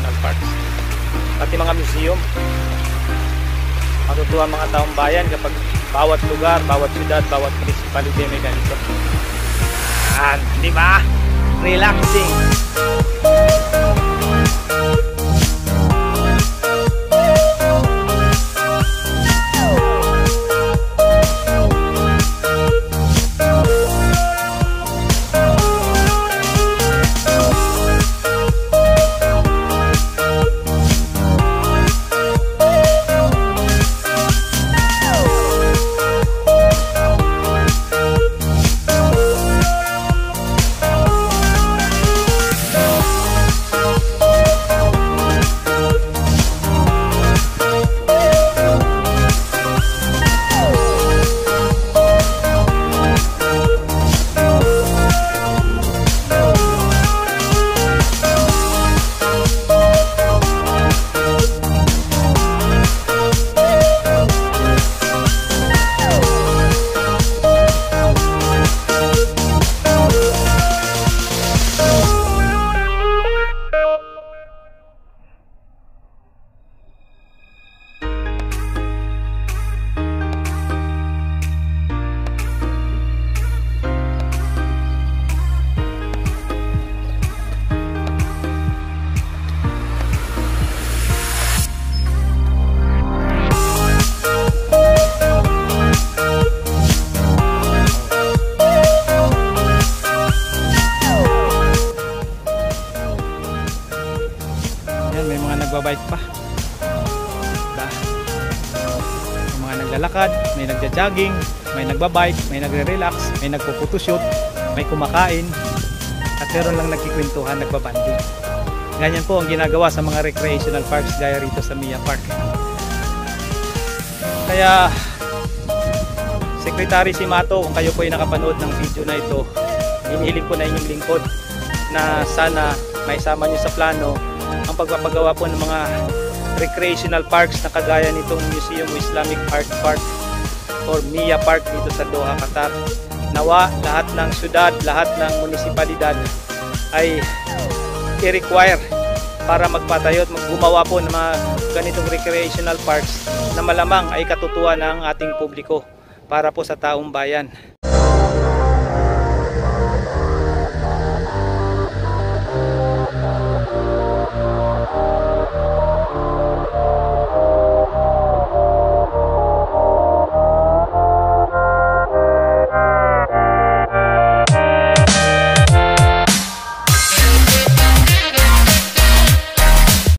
recreational parks, pati mga museum. Matutuwa mga taong bayan kapag bawat lugar, bawat syudad, bawat municipality may ganito. Di ba? Relaxing. May mga nagbabike pa, diba? May mga naglalakad, may nagja-jogging, may nagbabike, may nagre-relax, may nagpo-photoshoot, may kumakain, at meron lang nagkikwentuhan, nagbabanding. Ganyan po ang ginagawa sa mga recreational parks gaya rito sa Mia Park. Kaya Secretary Simato, kung kayo po ay nakapanood ng video na ito, hinihiling ko na inyong lingkod na sana maisama nyo sa plano ang pagpapagawa po ng mga recreational parks na kagaya nitong Museum of Islamic Art Park or Mia Park dito sa Doha, Qatar. Nawa lahat ng syudad, lahat ng munisipalidad ay i-require para magpatayo at gumawa po ng mga ganitong recreational parks na malamang ay katutuwa ng ating publiko para po sa taong bayan.